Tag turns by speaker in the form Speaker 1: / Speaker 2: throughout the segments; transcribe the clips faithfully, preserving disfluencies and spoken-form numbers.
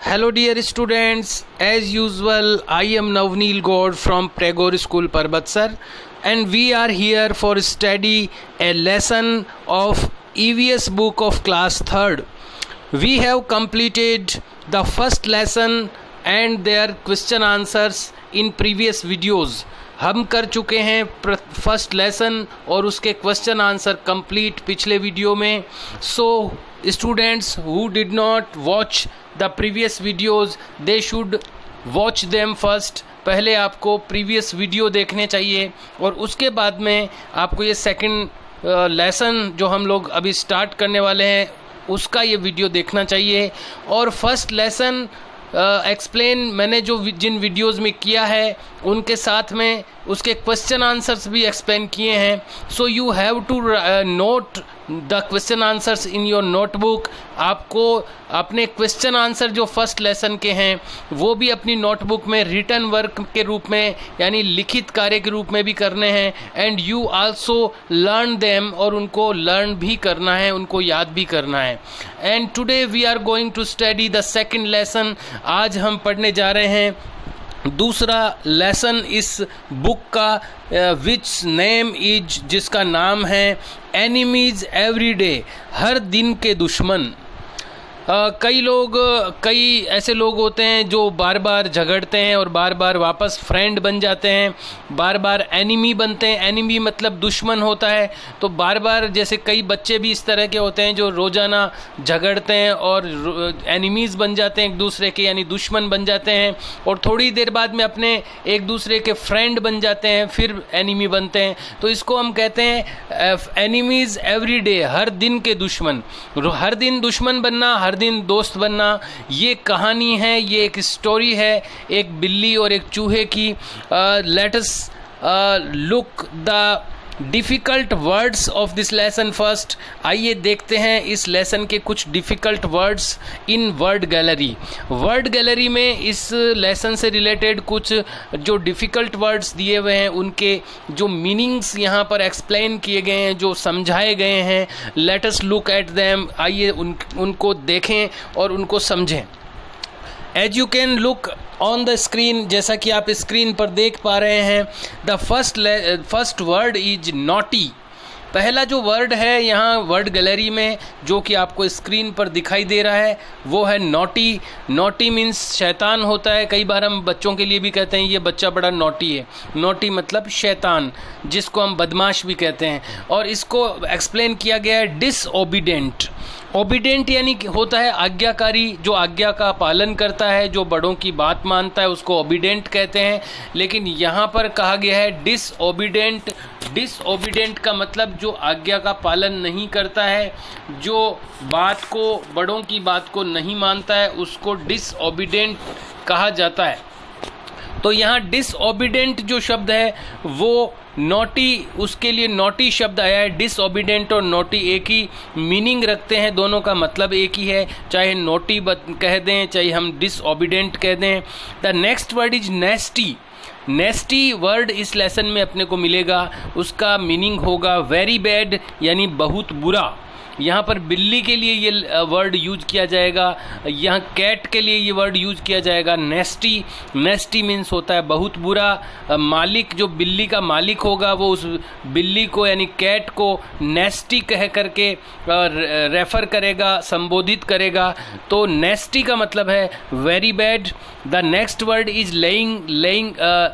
Speaker 1: Hello dear students, as usual I am Navneel Gaur from Pregor School Parbatsar and we are here for study a lesson of E V S book of class third. We have completed the first lesson and their question answers in previous videos. हम कर चुके हैं first lesson और उसके question answer complete पिछले video में. So students who did not watch the previous videos they should watch them first. पहले आपको प्रीवियस वीडियो देखने चाहिए और उसके बाद में आपको ये सेकंड लेसन जो हम लोग अभी स्टार्ट करने वाले हैं उसका ये वीडियो देखना चाहिए. और फर्स्ट लेसन एक्सप्लेन uh, मैंने जो जिन वीडियोस में किया है उनके साथ में उसके क्वेश्चन आंसर्स भी एक्सप्लेन किए हैं. So you have to note the question answers in your notebook. आपको अपने क्वेश्चन आंसर जो फर्स्ट लेसन के हैं वो भी अपनी नोटबुक में रिटन वर्क के रूप में यानी लिखित कार्य के रूप में भी करने हैं. And you also learn them और उनको लर्न भी करना है, उनको याद भी करना है. And today we are going to study the second lesson. आज हम पढ़ने जा रहे हैं दूसरा लेसन इस बुक का विच नेम इज जिसका नाम है एनिमीज एवरीडे, हर दिन के दुश्मन. Uh, कई लोग कई ऐसे लोग होते हैं जो बार बार झगड़ते हैं और बार बार वापस फ्रेंड बन जाते हैं, बार बार एनिमी बनते हैं. एनिमी मतलब दुश्मन होता है. तो बार बार जैसे कई बच्चे भी इस तरह के होते हैं जो रोज़ाना झगड़ते हैं और एनिमीज़ बन जाते हैं एक दूसरे के, यानी दुश्मन बन जाते हैं और थोड़ी देर बाद में अपने एक दूसरे के फ्रेंड बन जाते हैं, फिर एनिमी बनते हैं. तो इसको हम कहते हैं एनिमीज़ एवरी डे, हर दिन के दुश्मन. हर दिन दुश्मन बनना, हर दिन दोस्त बनना, ये कहानी है, ये एक स्टोरी है एक बिल्ली और एक चूहे की. Let us look the difficult words of this lesson first. आइए देखते हैं इस लेसन के कुछ difficult words in word gallery. Word gallery में इस लेसन से रिलेटेड कुछ जो डिफ़िकल्ट वर्ड्स दिए हुए हैं उनके जो मीनिंग्स यहाँ पर एक्सप्लेन किए गए हैं, जो समझाए गए हैं. Let us look at them. आइए उन उनको देखें और उनको समझें. As you can look on the screen, जैसा कि आप स्क्रीन पर देख पा रहे हैं, the first first word is naughty. पहला जो वर्ड है यहाँ वर्ड गैलरी में जो कि आपको स्क्रीन पर दिखाई दे रहा है वो है नॉटी. नॉटी मीन्स शैतान होता है. कई बार हम बच्चों के लिए भी कहते हैं ये बच्चा बड़ा नॉटी है. नॉटी मतलब शैतान, जिसको हम बदमाश भी कहते हैं. और इसको एक्सप्लेन किया गया है डिसओबीडेंट. ओबीडेंट यानी होता है आज्ञाकारी, जो आज्ञा का पालन करता है, जो बड़ों की बात मानता है, उसको ओबीडेंट कहते हैं. लेकिन यहाँ पर कहा गया है डिसओबीडेंट. डिसओबीडेंट का मतलब जो आज्ञा का पालन नहीं करता है, जो बात को बड़ों की बात को नहीं मानता है, उसको डिसओबीडेंट कहा जाता है. तो यहाँ डिसओबीडेंट जो शब्द है वो नॉटी, उसके लिए नॉटी शब्द आया है. डिसओबीडेंट और नॉटी एक ही मीनिंग रखते हैं, दोनों का मतलब एक ही है. चाहे नॉटी कह दें चाहे हम डिसओबीडेंट कह दें. The next word is nasty. Nasty word इस लेसन में अपने को मिलेगा. उसका मीनिंग होगा वेरी बैड यानी बहुत बुरा. यहाँ पर बिल्ली के लिए ये वर्ड यूज किया जाएगा, यहाँ कैट के लिए ये वर्ड यूज किया जाएगा नेस्टी. नेस्टी मीन्स होता है बहुत बुरा. मालिक जो बिल्ली का मालिक होगा वो उस बिल्ली को यानी कैट को नेस्टी कह करके रेफर करेगा, संबोधित करेगा. तो नेस्टी का मतलब है very bad. The next word is laying. Laying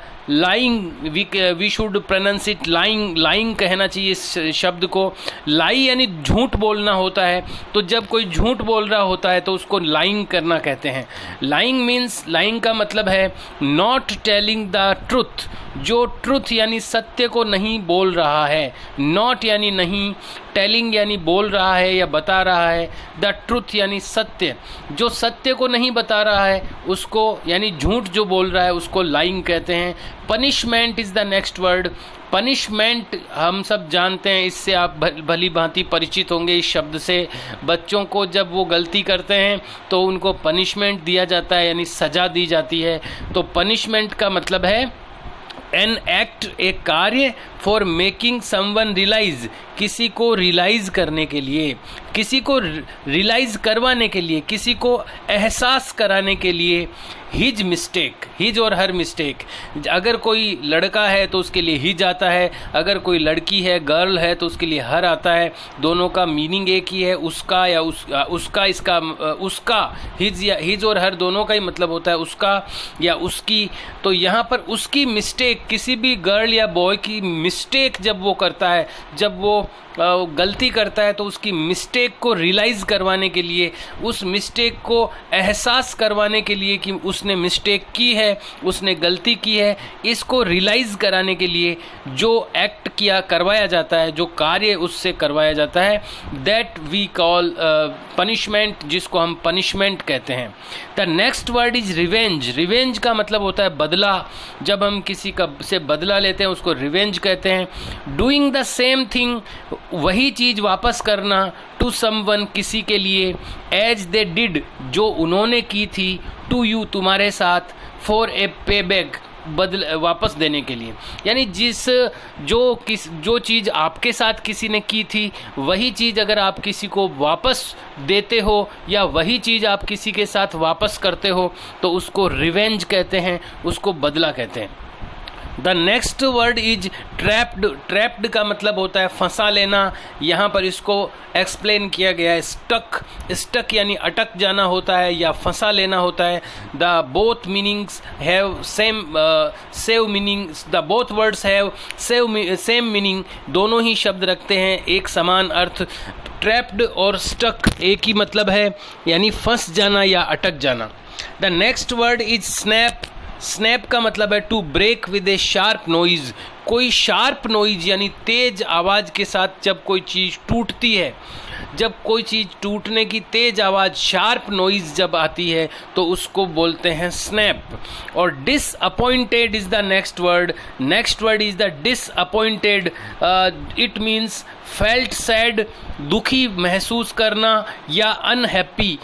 Speaker 1: lying, we we should pronounce it lying. Lying कहना चाहिए इस शब्द को. लाई यानी झूठ बोलना होता है. तो जब कोई झूठ बोल रहा होता है तो उसको लाइंग करना कहते हैं. लाइंग मीन्स, लाइंग का मतलब है नॉट टेलिंग द ट्रुथ. जो ट्रुथ यानी सत्य को नहीं बोल रहा है. नॉट यानी नहीं, टेलिंग यानी बोल रहा है या बता रहा है, द ट्रुथ यानी सत्य. जो सत्य को नहीं बता रहा है उसको यानी झूठ जो बोल रहा है उसको लाइंग कहते हैं. Punishment is the next word. Punishment हम सब जानते हैं, इससे आप भली भांति परिचित होंगे इस शब्द से. बच्चों को जब वो गलती करते हैं तो उनको पनिशमेंट दिया जाता है यानी सज़ा दी जाती है. तो पनिशमेंट का मतलब है एन एक्ट, एक कार्य फॉर मेकिंग समवन रियलाइज किसी को रियलाइज़ करने के लिए, किसी को रियलाइज़ करवाने के लिए, किसी को एहसास कराने के लिए। हिज मिस्टेक, हिज और हर मिस्टेक। अगर कोई लड़का है तो उसके लिए हिज आता है, अगर कोई लड़की है, गर्ल है, तो उसके लिए हर आता है। दोनों का मीनिंग एक ही है, उसका या उस, उसका इसका उसका हिज या हिज और हर दोनों का ही मतलब होता है उसका या उसकी। तो यहाँ पर उसकी मिस्टेक, किसी भी गर्ल या बॉय की मिस्टेक जब वो करता है, जब वो गलती करता है, तो उसकी मिस्टेक को रियलाइज़ करवाने के लिए, उस मिस्टेक को एहसास करवाने के लिए कि उसने मिस्टेक की है, उसने गलती की है, इसको रियलाइज़ कराने के लिए जो एक्ट किया करवाया जाता है, जो कार्य उससे करवाया जाता है, दैट वी कॉल पनिशमेंट, जिसको हम पनिशमेंट कहते हैं। The next word is revenge. Revenge का मतलब होता है बदला। जब हम किसी का से बदला लेते हैं उसको रिवेंज कहते हैं। डूइंग द सेम थिंग, वही चीज़ वापस करना, टू समवन, किसी के लिए, एज दे डिड, जो उन्होंने की थी, टू यू, तुम्हारे साथ, फॉर ए पे बैक, बदल वापस देने के लिए। यानी जिस जो किस जो चीज़ आपके साथ किसी ने की थी, वही चीज़ अगर आप किसी को वापस देते हो या वही चीज़ आप किसी के साथ वापस करते हो तो उसको रिवेंज कहते हैं, उसको बदला कहते हैं। The next word is trapped. Trapped का मतलब होता है फंसा लेना। यहाँ पर इसको एक्सप्लेन किया गया है स्टक। स्टक यानी अटक जाना होता है या फंसा लेना होता है। The both meanings have same save meaning. The both words have save same meaning. दोनों ही शब्द रखते हैं एक समान अर्थ। ट्रैप्ड और स्टक एक ही मतलब है, यानी फंस जाना या अटक जाना। The next word is snap. Snap का मतलब है to break with a sharp noise. कोई शार्प नॉइज यानी तेज आवाज़ के साथ जब कोई चीज़ टूटती है, जब कोई चीज़ टूटने की तेज आवाज़, शार्प नॉइज जब आती है तो उसको बोलते हैं स्नैप। और disappointed is the next word. Next word is the disappointed. It means felt sad, दुखी महसूस करना, या अनहैप्पी।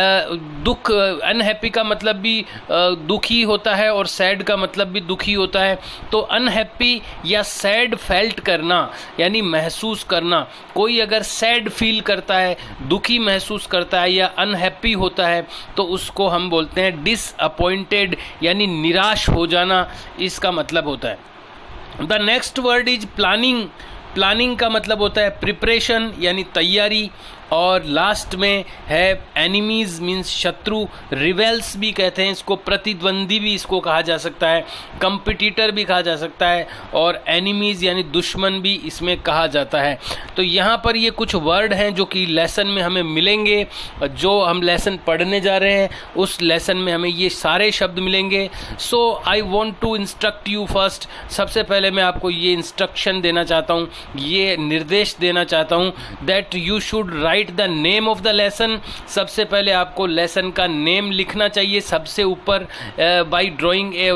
Speaker 1: दुख, अनहैप्पी का मतलब भी दुखी होता है और सैड का मतलब भी दुखी होता है। तो अनहैप्पी या सैड फेल्ट करना यानी महसूस करना। कोई अगर सैड फील करता है, दुखी महसूस करता है या अनहैप्पी होता है तो उसको हम बोलते हैं डिसअपॉइंटेड, यानी निराश हो जाना, इसका मतलब होता है। The next word is planning. Planning का मतलब होता है प्रिपरेशन यानी तैयारी। और लास्ट में है एनिमीज मीन्स शत्रु। रिवेल्स भी कहते हैं इसको, प्रतिद्वंदी भी इसको कहा जा सकता है, कंपिटिटर भी कहा जा सकता है, और एनिमीज यानी दुश्मन भी इसमें कहा जाता है। तो यहाँ पर ये कुछ वर्ड हैं जो कि लेसन में हमें मिलेंगे। जो हम लेसन पढ़ने जा रहे हैं उस लेसन में हमें ये सारे शब्द मिलेंगे। So I want to instruct you first. सबसे पहले मैं आपको ये इंस्ट्रक्शन देना चाहता हूँ, ये निर्देश देना चाहता हूँ, that you should write the name of the lesson. सबसे पहले आपको लेसन का नेम लिखना चाहिए सबसे ऊपर, by drawing a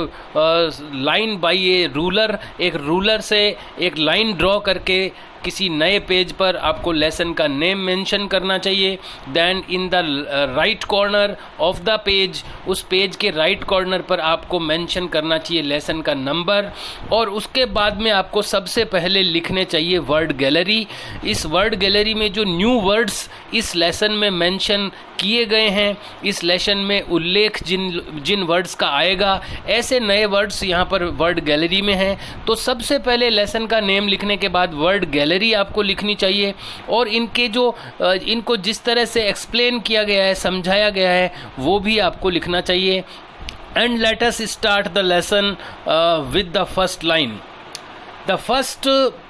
Speaker 1: line by a ruler. एक रूलर से एक लाइन ड्रॉ करके किसी नए पेज पर आपको लेसन का नेम मेंशन करना चाहिए। Then in the right corner of the page, उस पेज के राइट कॉर्नर पर आपको मेंशन करना चाहिए लेसन का नंबर। और उसके बाद में आपको सबसे पहले लिखने चाहिए वर्ड गैलरी। इस वर्ड गैलरी में जो न्यू वर्ड्स इस लेसन में मेंशन किए गए हैं, इस लेसन में उल्लेख जिन जिन वर्ड्स का आएगा, ऐसे नए वर्ड्स यहाँ पर वर्ड गैलरी में हैं। तो सबसे पहले लेसन का नेम लिखने के बाद वर्ड गैलरी आपको लिखनी चाहिए, और इनके जो इनको जिस तरह से एक्सप्लेन किया गया है, समझाया गया है, वो भी आपको लिखना चाहिए। And let us start the lesson with the first line. The first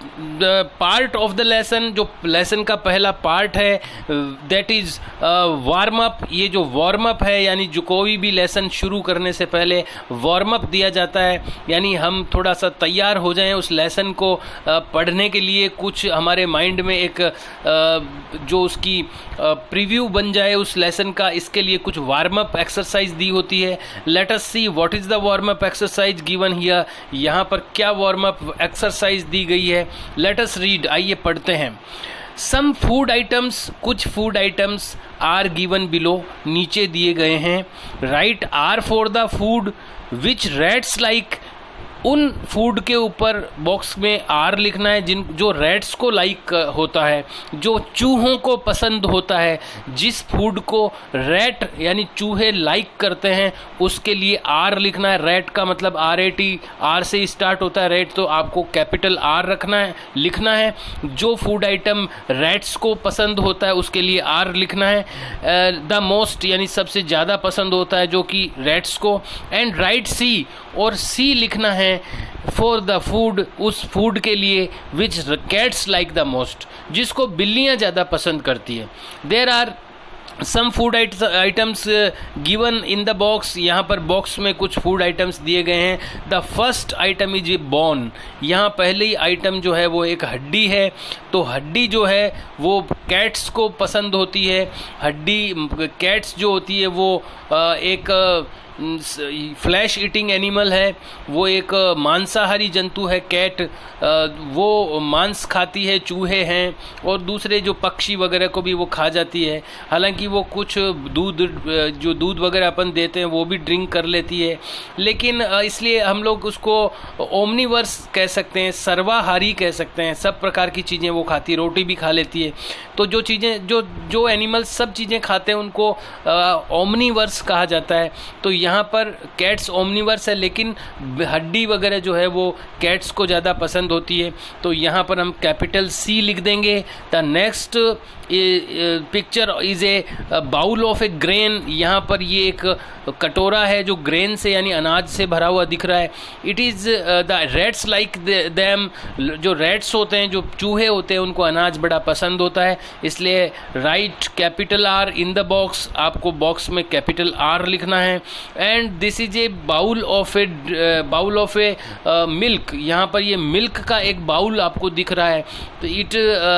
Speaker 1: part of the lesson, जो लेसन का पहला पार्ट है, दैट इज़ वार्म अप। ये जो वार्म अप है, यानी जो कोई भी लेसन शुरू करने से पहले वार्म अप दिया जाता है, यानी हम थोड़ा सा तैयार हो जाएं उस लेसन को uh, पढ़ने के लिए। कुछ हमारे माइंड में एक uh, जो उसकी प्रीव्यू uh, बन जाए उस लेसन का, इसके लिए कुछ वार्म अप एक्सरसाइज दी होती है। Let us see what is the warm up exercise given here. यहाँ पर क्या वार्म अप एक्सरसाइज दी गई है, लेट अस रीड। आइए पढ़ते हैं। सम फूड आइटम्स, कुछ food items are given below, नीचे दिए गए हैं। Write R for the food which rats like, उन फूड के ऊपर बॉक्स में आर लिखना है जिन जो रैट्स को लाइक होता है, जो चूहों को पसंद होता है, जिस फूड को रैट यानी चूहे लाइक करते हैं उसके लिए आर लिखना है। रैट का मतलब आर ए टी, आर से स्टार्ट होता है रैट, तो आपको कैपिटल आर रखना है, लिखना है। जो फूड आइटम रैट्स को पसंद होता है उसके लिए आर लिखना है। द मोस्ट यानी सबसे ज़्यादा पसंद होता है जो कि रैट्स को, एंड राइट सी और सी लिखना है फॉर द फूड, उस फूड के लिए which cats like the most, जिसको बिल्लियाँ ज़्यादा पसंद करती है। There are some food items given in the box, यहाँ पर बॉक्स में कुछ फूड आइटम्स दिए गए हैं। The first item is a bone, यहाँ पहली आइटम जो है वो एक हड्डी है। तो हड्डी जो है वो कैट्स को पसंद होती है। हड्डी कैट्स जो होती है वो एक फ्लैश ईटिंग एनिमल है, वो एक मांसाहारी जंतु है। कैट वो मांस खाती है, चूहे हैं और दूसरे जो पक्षी वगैरह को भी वो खा जाती है। हालांकि वो कुछ दूध जो दूध वगैरह अपन देते हैं वो भी ड्रिंक कर लेती है, लेकिन इसलिए हम लोग उसको ओमनीवर्स कह सकते हैं, सर्वाहारी कह सकते हैं। सब प्रकार की चीज़ें वो खाती है, रोटी भी खा लेती है। तो जो चीज़ें जो जो एनिमल्स सब चीज़ें खाते हैं उनको ओमनीवर्स कहा जाता है। तो यहाँ पर कैट्स ओमनीवर्स है, लेकिन हड्डी वगैरह जो है वो कैट्स को ज़्यादा पसंद होती है। तो यहाँ पर हम कैपिटल सी लिख देंगे। The next picture is a bowl of a grain, यहाँ पर ये एक कटोरा है जो ग्रेन से यानी अनाज से भरा हुआ दिख रहा है। It is the rats like them, जो रैट्स होते हैं, जो चूहे होते हैं, उनको अनाज बड़ा पसंद होता है, इसलिए write capital R in the box, आपको बॉक्स में कैपिटल आर लिखना है। And this is a bowl of a bowl of a milk, यहाँ पर ये मिल्क का एक बाउल आपको दिख रहा है। तो it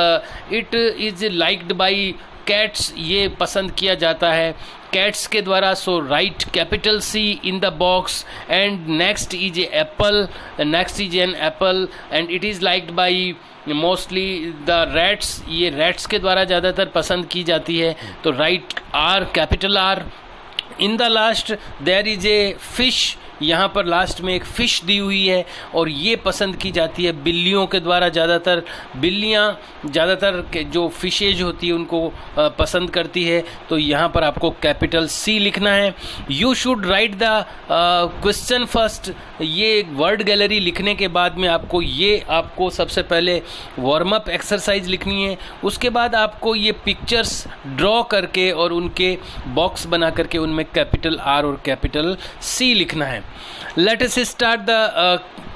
Speaker 1: it is liked by cats, ये पसंद किया जाता है कैट्स के द्वारा। So write capital C in the box. And next is a apple, next is an apple and it is liked by mostly the rats, ये rats के द्वारा ज़्यादातर पसंद की जाती है। तो write R capital R. In the last there is a fish, यहाँ पर लास्ट में एक फ़िश दी हुई है और ये पसंद की जाती है बिल्लियों के द्वारा ज़्यादातर। बिल्लियाँ ज़्यादातर जो फिशेज होती है उनको पसंद करती है। तो यहाँ पर आपको कैपिटल सी लिखना है। You should write the question first, ये वर्ड गैलरी लिखने के बाद में आपको ये आपको सबसे पहले वार्म अप एक्सरसाइज लिखनी है। उसके बाद आपको ये पिक्चर्स ड्रॉ करके और उनके बॉक्स बना करके उनमें कैपिटल आर और कैपिटल सी लिखना है। Let us start the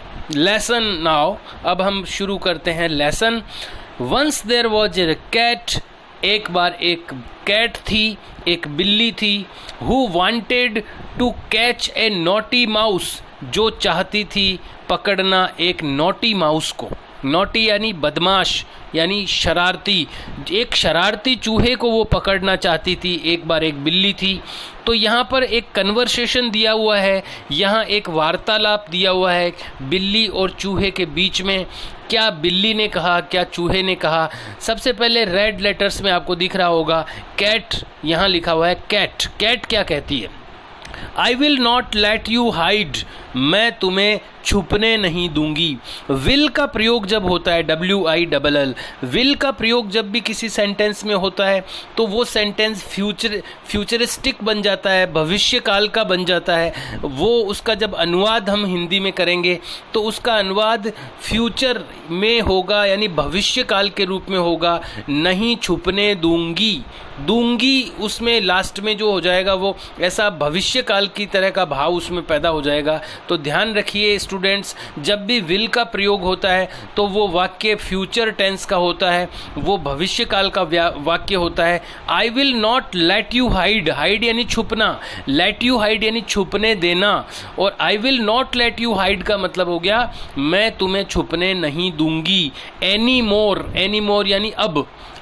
Speaker 1: lesson now, अब हम शुरू करते हैं lesson. Once there was a cat, एक बार एक कैट थी, एक बिल्ली थी। Who wanted to catch a naughty mouse, जो चाहती थी पकड़ना एक नॉटी माउस को। नॉटी यानी बदमाश यानी शरारती, एक शरारती चूहे को वो पकड़ना चाहती थी। एक बार एक बिल्ली थी। तो यहाँ पर एक कन्वर्सेशन दिया हुआ है, यहाँ एक वार्तालाप दिया हुआ है बिल्ली और चूहे के बीच में। क्या बिल्ली ने कहा, क्या चूहे ने कहा? सबसे पहले रेड लेटर्स में आपको दिख रहा होगा कैट, यहाँ लिखा हुआ है कैट। कैट क्या कहती है? I will not let you hide, मैं तुम्हें छुपने नहीं दूंगी। विल का प्रयोग जब होता है, W I double L, will का प्रयोग जब भी किसी सेंटेंस में होता है तो वो सेंटेंस फ्यूचर फ्यूचरिस्टिक बन जाता है, भविष्य काल का बन जाता है। वो उसका जब अनुवाद हम हिंदी में करेंगे तो उसका अनुवाद फ्यूचर में होगा, यानी भविष्य काल के रूप में होगा। नहीं छुपने दूंगी, दूंगी उसमें लास्ट में जो हो जाएगा वो ऐसा भविष्य काल की तरह का भाव उसमें पैदा हो जाएगा। तो ध्यान रखिए स्टूडेंट्स, जब भी विल का प्रयोग होता है तो वो वाक्य फ्यूचर टेंस का होता है, वो भविष्य काल का वाक्य होता है। I will not let you hide, hide यानी छुपना, लेट यू हाइड यानी छुपने देना, और I will not let you hide का मतलब हो गया मैं तुम्हें छुपने नहीं दूंगी। एनी मोर, एनी मोर यानी अब,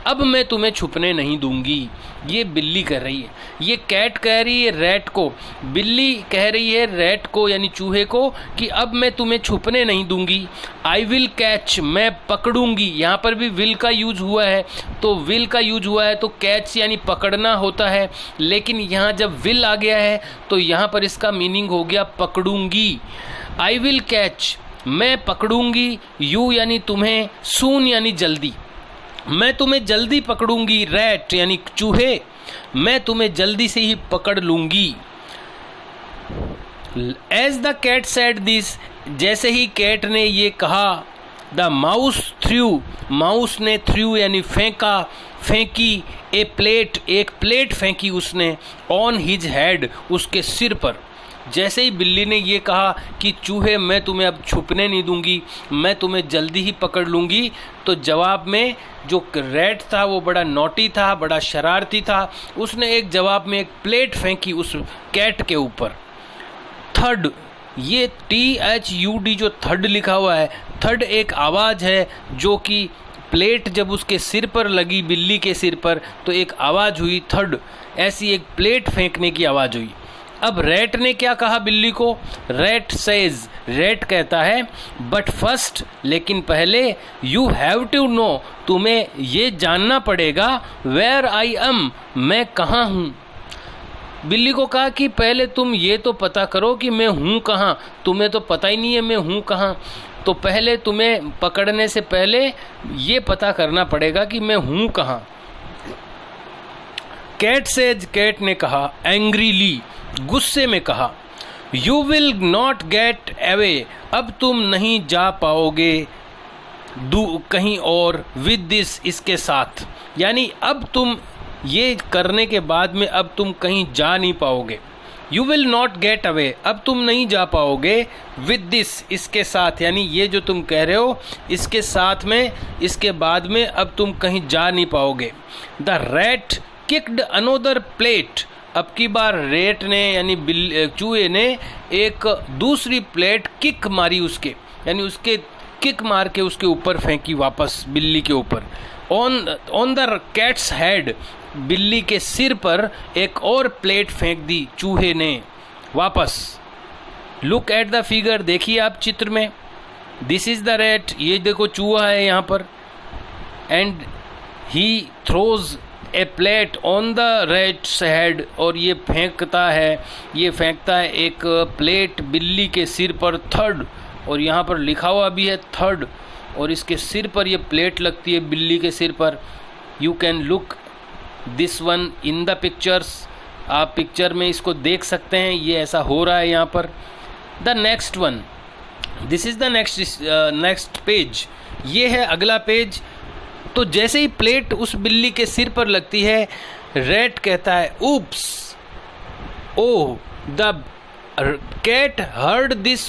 Speaker 1: अब मैं तुम्हें छुपने नहीं दूंगी। ये बिल्ली कह रही है, ये कैट कह रही है रैट को, बिल्ली कह रही है रैट को यानी चूहे को कि अब मैं तुम्हें छुपने नहीं दूंगी। आई विल कैच, मैं पकड़ूंगी। यहाँ पर भी विल का यूज हुआ है, तो विल का यूज हुआ है तो कैच यानी पकड़ना होता है, लेकिन यहाँ जब विल आ गया है तो यहाँ पर इसका मीनिंग हो गया पकड़ूंगी। आई विल कैच, मैं पकड़ूंगी, यू यानी तुम्हें, सून यानी जल्दी, मैं तुम्हें जल्दी पकड़ूंगी। रैट यानी चूहे, मैं तुम्हें जल्दी से ही पकड़ लूंगी। As the cat said this, जैसे ही कैट ने ये कहा, द माउस थ्रू, माउस ने थ्रू यानी फेंका, फेंकी, ए प्लेट, एक प्लेट फेंकी उसने, ऑन हिज हेड, उसके सिर पर। जैसे ही बिल्ली ने ये कहा कि चूहे मैं तुम्हें अब छुपने नहीं दूंगी, मैं तुम्हें जल्दी ही पकड़ लूंगी, तो जवाब में जो रैट था वो बड़ा नॉटी था, बड़ा शरारती था, उसने एक जवाब में एक प्लेट फेंकी उस कैट के ऊपर। थर्ड, ये टी एच यू डी जो थर्ड लिखा हुआ है, थर्ड एक आवाज़ है जो कि प्लेट जब उसके सिर पर लगी, बिल्ली के सिर पर, तो एक आवाज़ हुई थर्ड, ऐसी एक प्लेट फेंकने की आवाज़ हुई। अब रैट ने क्या कहा बिल्ली को? रैट सेज, रैट कहता है बट फर्स्ट, लेकिन पहले, यू हैव टू नो, तुम्हें ये जानना पड़ेगा, वेयर आई एम, मैं कहाँ हूँ। बिल्ली को कहा कि पहले तुम ये तो पता करो कि मैं हूँ कहाँ, तुम्हें तो पता ही नहीं है मैं हूँ कहाँ, तो पहले तुम्हें पकड़ने से पहले ये पता करना पड़ेगा कि मैं हूँ कहाँ। कैट सेज, कैट ने कहा, एंग्रीली, गुस्से में कहा, you will not get away, अब तुम नहीं जा पाओगे दू कहीं और, विद दिस, इसके साथ, यानी अब तुम ये करने के बाद में अब तुम कहीं जा नहीं पाओगे। You will not get away, अब तुम नहीं जा पाओगे, विद दिस, इसके साथ, यानी ये जो तुम कह रहे हो इसके साथ में, इसके बाद में अब तुम कहीं जा नहीं पाओगे। The rat kicked another plate, अब की बार रेट ने यानी बिल चूहे ने एक दूसरी प्लेट किक मारी उसके, यानी उसके किक मार के उसके ऊपर फेंकी वापस बिल्ली के ऊपर। On on the cat's head, बिल्ली के सिर पर एक और प्लेट फेंक दी चूहे ने वापस। लुक एट द फिगर, देखिए आप चित्र में, दिस इज द रैट, ये देखो चूहा है यहाँ पर, and he throws a plate on the rat's head, और ये फेंकता है, ये फेंकता है एक प्लेट बिल्ली के सिर पर, थर्ड, और यहाँ पर लिखा हुआ भी है थर्ड, और इसके सिर पर ये प्लेट लगती है बिल्ली के सिर पर। You can look this one in the pictures, आप पिक्चर में इसको देख सकते हैं, ये ऐसा हो रहा है यहाँ पर। The next one, this is the next next page, ये है अगला पेज। तो जैसे ही प्लेट उस बिल्ली के सिर पर लगती है, रैट कहता है, oops, oh, the cat heard this,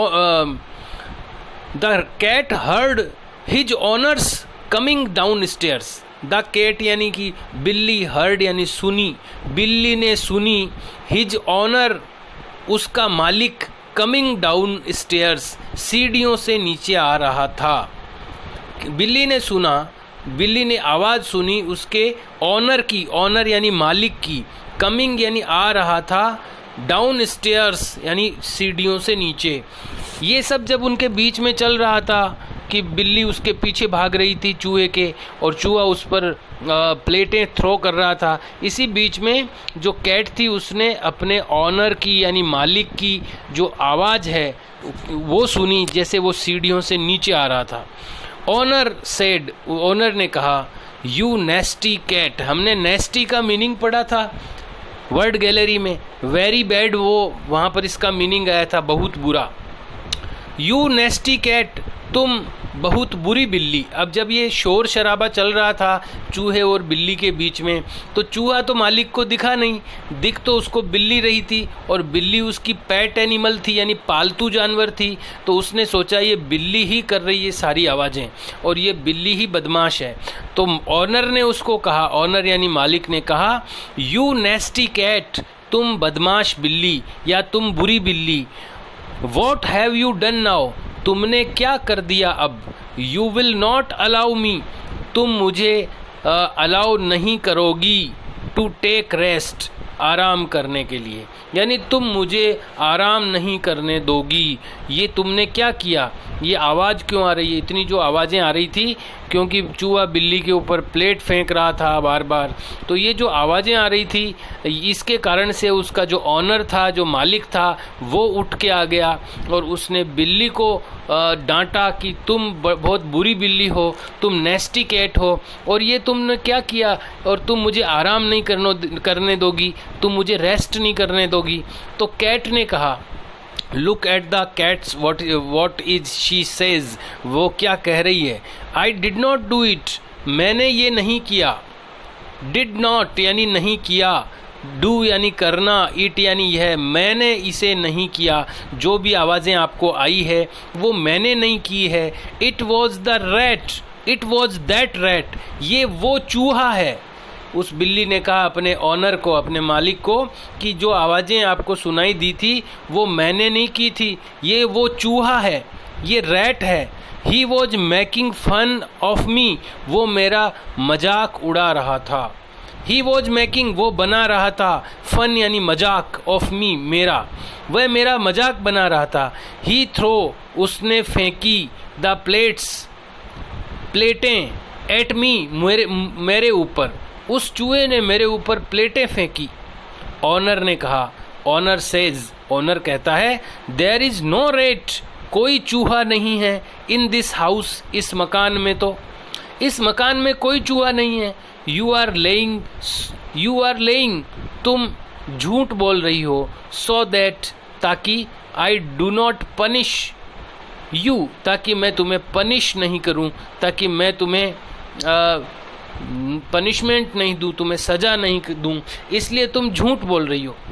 Speaker 1: the cat heard his owners coming down stairs. The cat यानी कि बिल्ली, हर्ड यानी सुनी, बिल्ली ने सुनी, हिज ऑनर, उसका मालिक, कमिंग डाउन स्टेयर्स, सीढ़ियों से नीचे आ रहा था। बिल्ली ने सुना, बिल्ली ने आवाज़ सुनी उसके ऑनर की, ऑनर यानी मालिक की, कमिंग यानी आ रहा था, डाउन स्टेयर्स यानी सीढ़ियों से नीचे। ये सब जब उनके बीच में चल रहा था कि बिल्ली उसके पीछे भाग रही थी चूहे के, और चूहा उस पर प्लेटें थ्रो कर रहा था, इसी बीच में जो कैट थी उसने अपने ऑनर की यानी मालिक की जो आवाज़ है वो सुनी, जैसे वो सीढ़ियों से नीचे आ रहा था। ऑनर सेड, ऑनर ने कहा, यू नेस्टी कैट, हमने नेस्टी का मीनिंग पढ़ा था वर्ड गैलरी में, वेरी बैड, वो वहाँ पर इसका मीनिंग आया था बहुत बुरा। यू नेस्टी कैट, तुम बहुत बुरी बिल्ली। अब जब ये शोर शराबा चल रहा था चूहे और बिल्ली के बीच में, तो चूहा तो मालिक को दिखा नहीं, दिख तो उसको बिल्ली रही थी, और बिल्ली उसकी पेट एनिमल थी यानी पालतू जानवर थी, तो उसने सोचा ये बिल्ली ही कर रही है सारी आवाज़ें और ये बिल्ली ही बदमाश है। तो ऑनर ने उसको कहा, ऑनर यानी मालिक ने कहा, यू नेस्टी कैट, तुम बदमाश बिल्ली या तुम बुरी बिल्ली। What have you done now, तुमने क्या कर दिया अब। You will not allow me, तुम मुझे अलाउ नहीं करोगी टू टेक रेस्ट, आराम करने के लिए, यानी तुम मुझे आराम नहीं करने दोगी। ये तुमने क्या किया? ये आवाज़ क्यों आ रही है? इतनी जो आवाज़ें आ रही थी क्योंकि चूहा बिल्ली के ऊपर प्लेट फेंक रहा था बार बार, तो ये जो आवाज़ें आ रही थी इसके कारण से उसका जो ऑनर था, जो मालिक था, वो उठ के आ गया और उसने बिल्ली को डांटा कि तुम बहुत बुरी बिल्ली हो, तुम नेस्टी कैट हो और ये तुमने क्या किया, और तुम मुझे आराम नहीं करने करने दोगी, तुम मुझे रेस्ट नहीं करने दोगी। तो कैट ने कहा, look at the cat's what what is she says, वो क्या कह रही है। I did not do it, मैंने ये नहीं किया। डिड नॉट यानी नहीं किया, डू यानी करना, इट यानी यह, मैंने इसे नहीं किया। जो भी आवाज़ें आपको आई है वो मैंने नहीं की है। It was the rat, it was that rat, ये वो चूहा है। उस बिल्ली ने कहा अपने ऑनर को, अपने मालिक को, कि जो आवाज़ें आपको सुनाई दी थी वो मैंने नहीं की थी, ये वो चूहा है, ये रैट है। He was making fun of me, वो मेरा मजाक उड़ा रहा था। ही वॉज मेकिंग, वो बना रहा था, फन यानी मजाक, ऑफ मी मेरा, वह मेरा मजाक बना रहा था। ही थ्रो, उसने फेंकी, द प्लेट्स, प्लेटें, एट मी, मेरे मेरे ऊपर, उस चूहे ने मेरे ऊपर प्लेटें फेंकी। ऑनर ने कहा, ऑनर सेज, ऑनर कहता है, देयर इज नो रेट, कोई चूहा नहीं है, इन दिस हाउस, इस मकान में, तो इस मकान में कोई चूहा नहीं है। You are lying, you are lying, तुम झूठ बोल रही हो, सो दैट, ताकि, I do not punish you, ताकि मैं तुम्हें पनिश नहीं करूं, ताकि मैं तुम्हें आ, पनिशमेंट नहीं दूं, तुम्हें सज़ा नहीं दूं, इसलिए तुम झूठ बोल रही हो।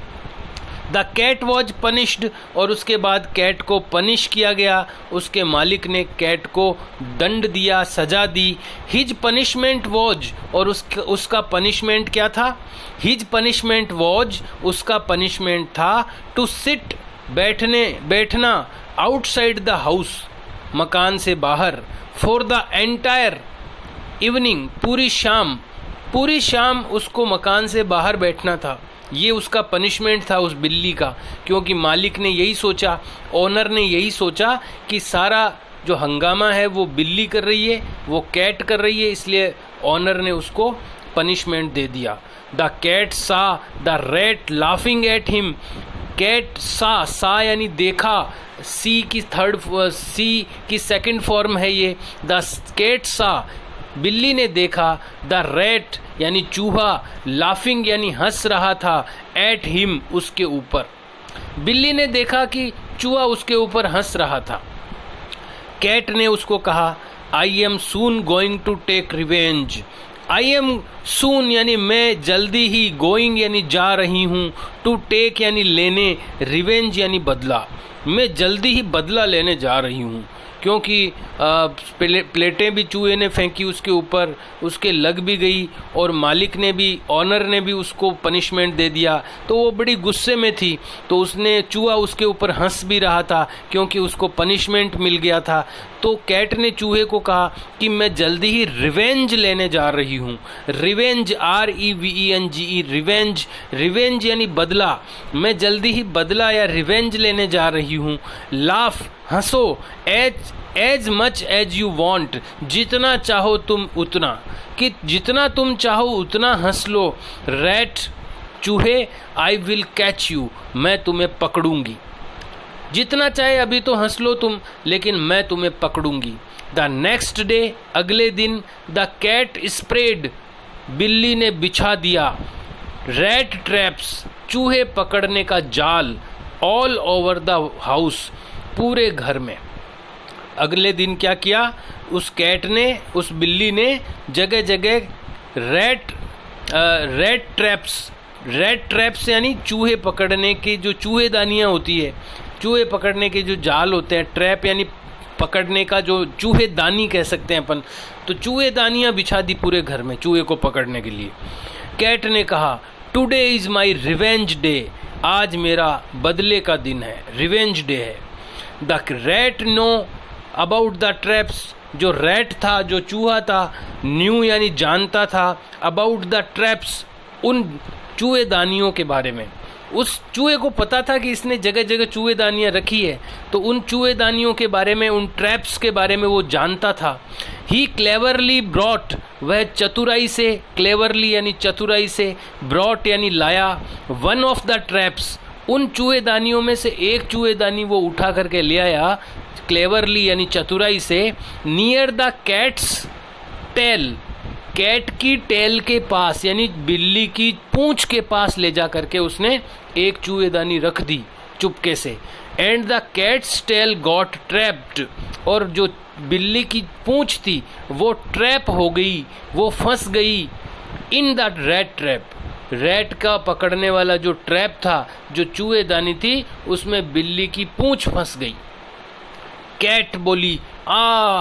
Speaker 1: द कैट वॉज पनिश्ड, और उसके बाद कैट को पनिश किया गया, उसके मालिक ने कैट को दंड दिया, सज़ा दी। हिज पनिशमेंट वॉज, और उसका उसका पनिशमेंट क्या था? हिज पनिशमेंट वॉज, उसका पनिशमेंट था, टू सिट, बैठने बैठना, आउटसाइड द हाउस, मकान से बाहर, फॉर द एंटायर इवनिंग, पूरी शाम, पूरी शाम उसको मकान से बाहर बैठना था। ये उसका पनिशमेंट था उस बिल्ली का, क्योंकि मालिक ने यही सोचा, ओनर ने यही सोचा कि सारा जो हंगामा है वो बिल्ली कर रही है, वो कैट कर रही है, इसलिए ओनर ने उसको पनिशमेंट दे दिया। The cat saw the rat laughing at him, cat saw, saw यानी देखा, सी की थर्ड, सी की सेकंड फॉर्म है ये। द कैट सा, बिल्ली ने देखा, द रैट यानी चूहा, लाफिंग यानी हंस रहा था, एट हिम, उसके ऊपर। बिल्ली ने देखा कि चूहा उसके ऊपर हंस रहा था। कैट ने उसको कहा, I am soon going to take revenge, I am soon यानी मैं जल्दी ही, गोइंग यानी जा रही हूँ, टू टेक यानी लेने, रिवेंज यानी बदला, मैं जल्दी ही बदला लेने जा रही हूँ, क्योंकि प्ले, प्लेटें भी चूहे ने फेंकी उसके ऊपर, उसके लग भी गई, और मालिक ने भी, ऑनर ने भी उसको पनिशमेंट दे दिया, तो वो बड़ी गुस्से में थी। तो उसने, चूहा उसके ऊपर हंस भी रहा था क्योंकि उसको पनिशमेंट मिल गया था। तो कैट ने चूहे को कहा कि मैं जल्दी ही रिवेंज लेने जा रही हूँ। Revenge, R E V E N G E, revenge, revenge यानी बदला, मैं जल्दी ही बदला या रिवेंज लेने जा रही हूँ। लाफ, हंसो, as as much as you want, जितना चाहो तुम उतना, कि जितना तुम चाहो उतना हंस लो। रैट, चूहे, आई विल कैच यू, मैं तुम्हें पकड़ूंगी, जितना चाहे अभी तो हंस लो तुम, लेकिन मैं तुम्हें पकड़ूंगी। द नेक्स्ट डे, अगले दिन, द कैट स्प्रेड, बिल्ली ने बिछा दिया, रैट ट्रैप्स, चूहे पकड़ने का जाल, ऑल ओवर द हाउस, पूरे घर में। अगले दिन क्या किया उस कैट ने, उस बिल्ली ने जगह जगह rat rat traps, rat traps यानी चूहे पकड़ने की जो चूहेदानियाँ होती है, चूहे पकड़ने के जो जाल होते हैं, ट्रैप यानी पकड़ने का जो चूहेदानी कह सकते हैं अपन, तो चूहेदानियाँ बिछा दी पूरे घर में चूहे को पकड़ने के लिए। कैट ने कहा, today is my revenge day, आज मेरा बदले का दिन है, रिवेंज डे है। The rat know about the traps, जो रैट था, जो चूहा था, न्यू यानी जानता था अबाउट द ट्रैप्स, उन चूहेदानियों के बारे में। उस चूहे को पता था कि इसने जगह जगह चूहेदानियाँ रखी है, तो उन चूहेदानियों के बारे में, उन ट्रैप्स के बारे में वो जानता था। ही क्लेवरली ब्रॉट, वह चतुराई से, क्लेवरली यानी चतुराई से, ब्रॉट यानी लाया, वन ऑफ द ट्रैप्स, उन चूहेदानियों में से एक चूहेदानी वो उठा करके ले आया, क्लेवरली यानी चतुराई से, near the cat's tail, cat की टेल के पास यानी बिल्ली की पूंछ के पास ले जा करके उसने एक चूहेदानी रख दी चुपके से। And the cat's tail got trapped, और जो बिल्ली की पूंछ थी वो ट्रैप हो गई, वो फंस गई in the rat trap, rat का पकड़ने वाला जो ट्रैप था, जो चूहेदानी थी, उसमें बिल्ली की पूंछ फंस गई। कैट बोली आ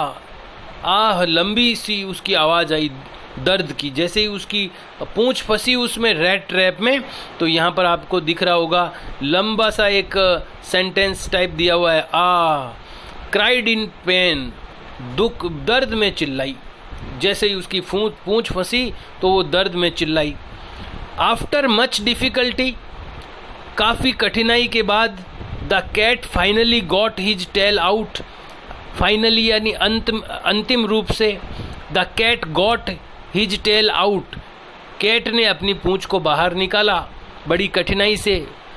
Speaker 1: आह, लंबी सी उसकी आवाज़ आई दर्द की, जैसे ही उसकी पूंछ फंसी उसमें रैट ट्रैप में। तो यहाँ पर आपको दिख रहा होगा लंबा सा एक सेंटेंस टाइप दिया हुआ है, आ क्राइड इन पेन, दुख दर्द में चिल्लाई, जैसे ही उसकी पूंछ फंसी तो वो दर्द में चिल्लाई। आफ्टर मच डिफ़िकल्टी, काफ़ी कठिनाई के बाद, the cat finally got his tail out, finally यानी अंतिम अंतिम रूप से, the cat got his tail out, कैट ने अपनी पूंछ को बाहर निकाला बड़ी कठिनाई से,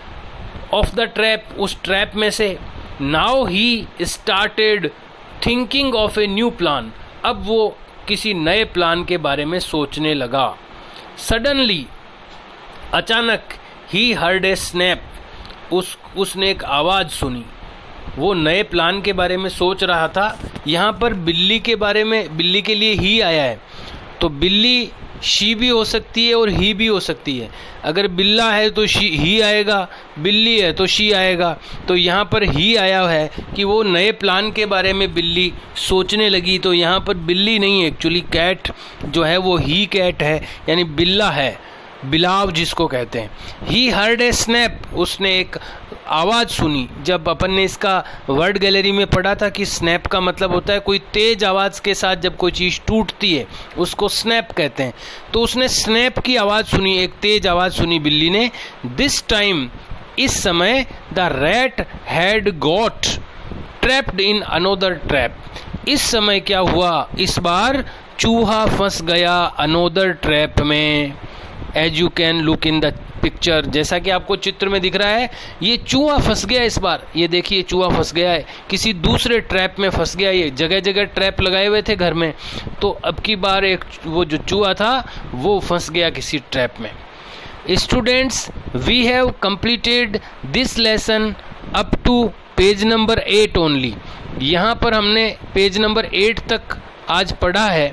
Speaker 1: ऑफ द ट्रैप, उस ट्रैप में से। Now he started thinking of a new plan, अब वो किसी नए प्लान के बारे में सोचने लगा। सडनली, अचानक, ही हर्ड ए स्नैप, उस उसने एक आवाज़ सुनी। वो नए प्लान के बारे में सोच रहा था। यहाँ पर बिल्ली के बारे में, बिल्ली के लिए ही आया है, तो बिल्ली शी भी हो सकती है और ही भी हो सकती है। अगर बिल्ला है तो शी ही आएगा, बिल्ली है तो शी आएगा। तो यहाँ पर ही आया है कि वो नए प्लान के बारे में बिल्ली सोचने लगी। तो यहाँ पर बिल्ली नहीं है, एक्चुअली कैट जो है वो ही कैट है, यानी बिल्ला है, बिलाव जिसको कहते हैं। ही हर्ड ए स्नैप, उसने एक आवाज़ सुनी। जब अपन ने इसका वर्ड गैलरी में पढ़ा था कि स्नैप का मतलब होता है कोई तेज आवाज़ के साथ जब कोई चीज़ टूटती है उसको स्नैप कहते हैं। तो उसने स्नैप की आवाज़ सुनी, एक तेज आवाज़ सुनी बिल्ली ने। दिस टाइम, इस समय, the rat had got trapped in another trap, इस समय क्या हुआ, इस बार चूहा फंस गया अनोदर ट्रैप में। As you can look in the picture, जैसा कि आपको चित्र में दिख रहा है, ये चूहा फंस गया इस बार। ये देखिए चूहा फंस गया है, किसी दूसरे ट्रैप में फंस गया। ये जगह जगह ट्रैप लगाए हुए थे घर में, तो अब की बार एक वो जो चूहा था वो फंस गया किसी ट्रैप में। Students, we have completed this lesson up to page number eight only. यहाँ पर हमने पेज नंबर एट तक आज पढ़ा है।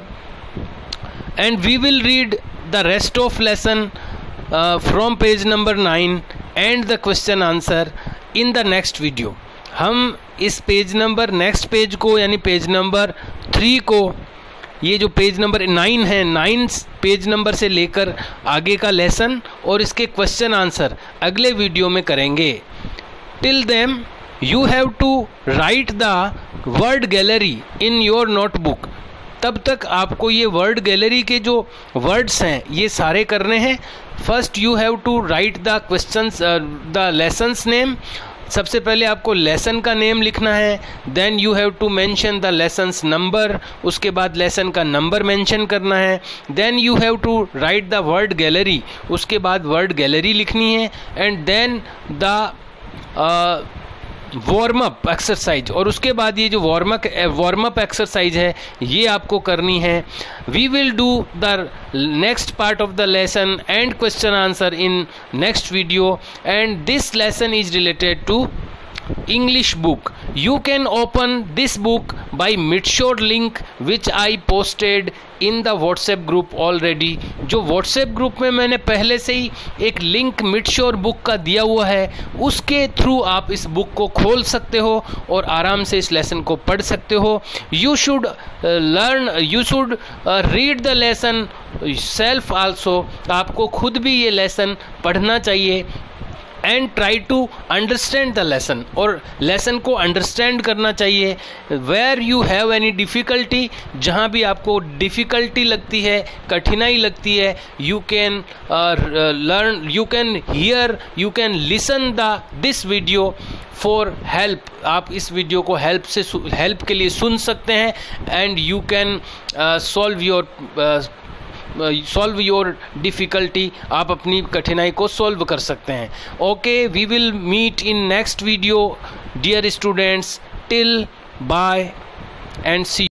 Speaker 1: And we will read the rest of lesson uh, from page number nine and the question answer in the next video। हम इस page number next page को यानी पेज नंबर थ्री को, ये जो पेज नंबर नाइन है, nine page number से लेकर आगे का लेसन और इसके क्वेश्चन आंसर अगले वीडियो में करेंगे। Till then you have to write the word gallery in your notebook. तब तक आपको ये वर्ड गैलरी के जो वर्ड्स हैं ये सारे करने हैं। First you have to write the questions, the lesson's name. सबसे पहले आपको लेसन का नेम लिखना है। Then you have to mention the lesson's number, उसके बाद लेसन का नंबर मेंशन करना है। Then you have to write the word gallery, उसके बाद वर्ड गैलरी लिखनी है। And then the warm up exercise, और उसके बाद ये जो warm up warm up exercise है ये आपको करनी है। We will do the next part of the lesson and question answer in next video. And this lesson is related to English book. You can open this book by Midshore link which I posted in the WhatsApp group already। जो WhatsApp group में मैंने पहले से ही एक link Midshore book का दिया हुआ है, उसके थ्रू आप इस बुक को खोल सकते हो और आराम से इस लेसन को पढ़ सकते हो। You should learn, you should read the lesson self also। आपको खुद भी ये लेसन पढ़ना चाहिए and try to understand the lesson, और लेसन को अंडरस्टैंड करना चाहिए। Where you have any difficulty, जहाँ भी आपको डिफ़िकल्टी लगती है, कठिनाई लगती है, you can learn, you can hear, you can listen the this video for help. आप इस वीडियो को हेल्प से हेल्प के लिए सुन सकते हैं, and you can solve your solve your difficulty, आप अपनी कठिनाई को सॉल्व कर सकते हैं। Okay, we will meet in next video dear students, till bye and C.